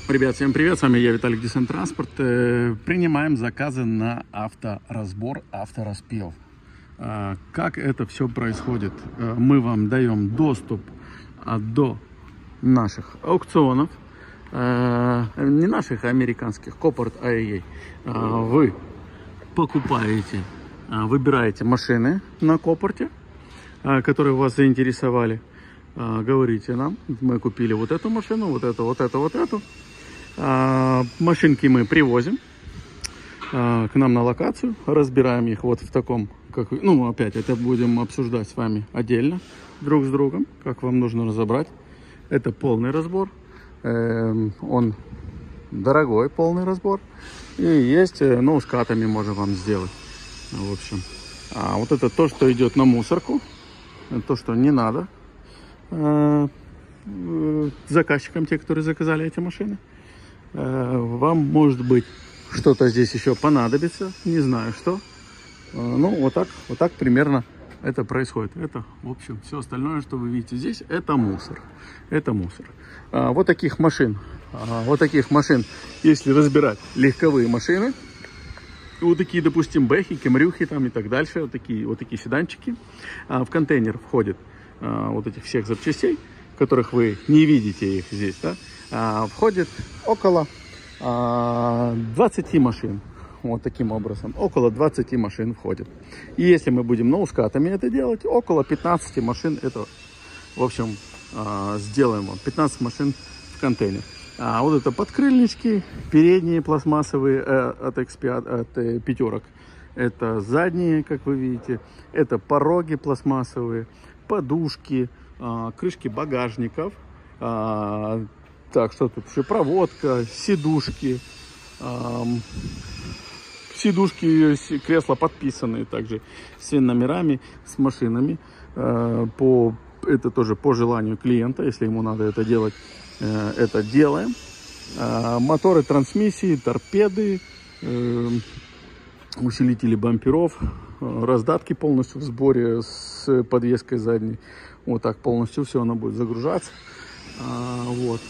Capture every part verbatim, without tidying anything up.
Ребят, всем привет, с вами я, Виталик Десант Транспорт. Принимаем заказы на авторазбор, автораспил. Как это все происходит? Мы вам даем доступ до наших аукционов, не наших, а американских, Copart эй эй. Вы покупаете, выбираете машины на Copart, которые вас заинтересовали. Говорите нам, мы купили вот эту машину, вот эту, вот эту, вот эту. Машинки мы привозим к нам на локацию, разбираем их вот в таком, как, ну, опять это будем обсуждать с вами отдельно, друг с другом, как вам нужно разобрать. Это полный разбор, он дорогой полный разбор, и есть, ну, с катами можем вам сделать, в общем. А вот это то, что идет на мусорку, то, что не надо заказчикам, те, которые заказали эти машины. Вам, может быть, что-то здесь еще понадобится, не знаю что. Ну, вот так, вот так примерно это происходит. Это, в общем, все остальное, что вы видите здесь, это мусор. Это мусор. Вот таких машин, вот таких машин, если разбирать легковые машины, вот такие, допустим, бэхи, кемрюхи там и так дальше, вот такие, вот такие седанчики, в контейнер входит вот этих всех запчастей, которых вы не видите их здесь, да? Входит около двадцати машин. Вот таким образом. Около двадцати машин входит. И если мы будем ноускатами это делать, около пятнадцати машин это, в общем, сделаем. пятнадцать машин в контейнер. А вот это подкрыльнички, передние пластмассовые от икс пять, от пятерок. Это задние, как вы видите. Это пороги пластмассовые, подушки, крышки багажников. Так, что тут еще? Проводка, сидушки. Эм, сидушки, кресла подписанные также с номерами, с машинами. Э, по, это тоже по желанию клиента, если ему надо это делать, э, это делаем. Э, моторы, трансмиссии, торпеды, э, усилители бамперов, э, раздатки полностью в сборе с подвеской задней. Вот так полностью все оно будет загружаться. Э, вот.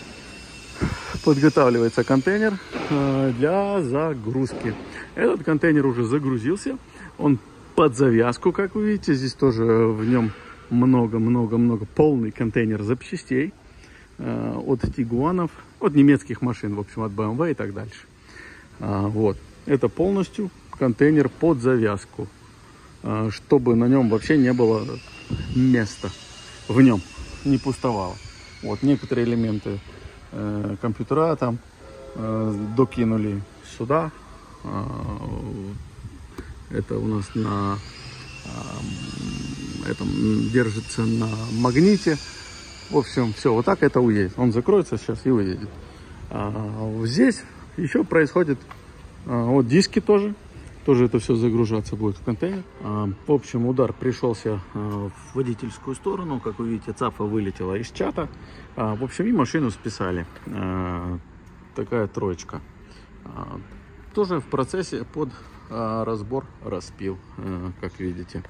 Подготавливается контейнер для загрузки. Этот контейнер уже загрузился. Он под завязку, как вы видите. Здесь тоже в нем много-много-много. Полный контейнер запчастей. От тигуанов, от немецких машин, в общем, от бэ эм вэ и так дальше. Вот. Это полностью контейнер под завязку. Чтобы на нем вообще не было места. В нем не пустовало. Вот некоторые элементы компьютера там э, докинули сюда. Э, это у нас на э, этом держится на магните. В общем, все, вот так это уедет. Он закроется сейчас и уедет. А, здесь еще происходит а, вот диски тоже. Тоже это все загружаться будет в контейнер. А, в общем, удар пришелся а, в водительскую сторону. Как вы видите, цапа вылетела из чата. А, в общем, и машину списали. А, такая троечка. А, тоже в процессе под а, разбор, распил, а, как видите.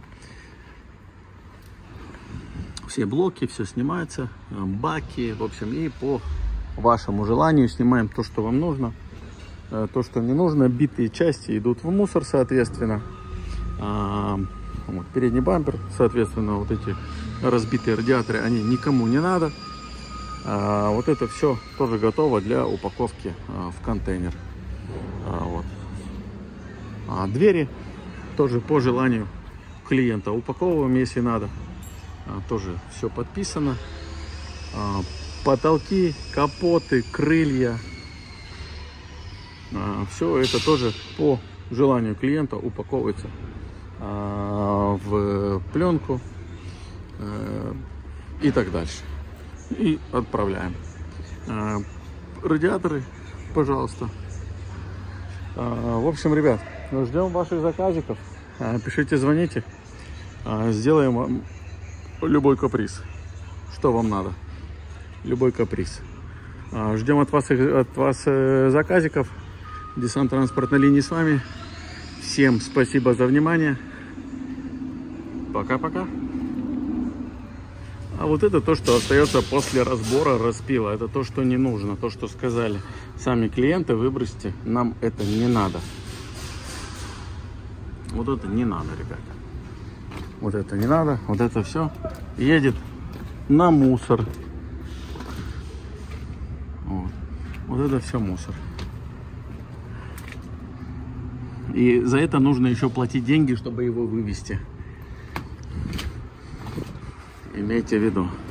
Все блоки, все снимается. А, баки, в общем, и по вашему желанию снимаем то, что вам нужно. То, что не нужно, битые части идут в мусор, соответственно. А, вот, передний бампер, соответственно, вот эти разбитые радиаторы, они никому не надо. А, вот это все тоже готово для упаковки а, в контейнер. А, вот. А двери тоже по желанию клиента упаковываем, если надо. А, тоже все подписано. А, потолки, капоты, крылья. Все это тоже по желанию клиента упаковывается в пленку и так дальше. И отправляем. Радиаторы, пожалуйста. В общем, ребят, ждем ваших заказиков. Пишите, звоните. Сделаем вам любой каприз. Что вам надо? Любой каприз. Ждем от вас, от вас заказиков. Десант Транспорт на линии с вами. Всем спасибо за внимание. Пока-пока. А вот это то, что остается после разбора, распила. Это то, что не нужно, то, что сказали сами клиенты, выбросьте, нам это не надо. Вот это не надо, ребята. Вот это не надо, вот это все едет на мусор. Вот, вот это все мусор. И за это нужно еще платить деньги, чтобы его вывести. Имейте в виду.